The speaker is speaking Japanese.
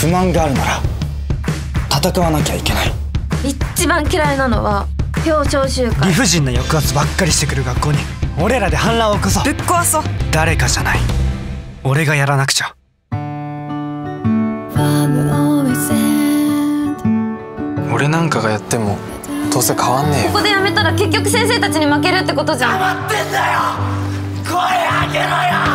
不満があるなら戦わなきゃいけない。 一番嫌いなのは表彰集会。 理不尽な抑圧ばっかりしてくる学校に俺らで反乱を起こそう。 ぶっ壊そう。 誰かじゃない、俺がやらなくちゃ。 俺なんかがやってもどうせ変わんねえよ。 ここでやめたら結局先生たちに負けるってことじゃん。 黙ってんだよ、声上げろよ。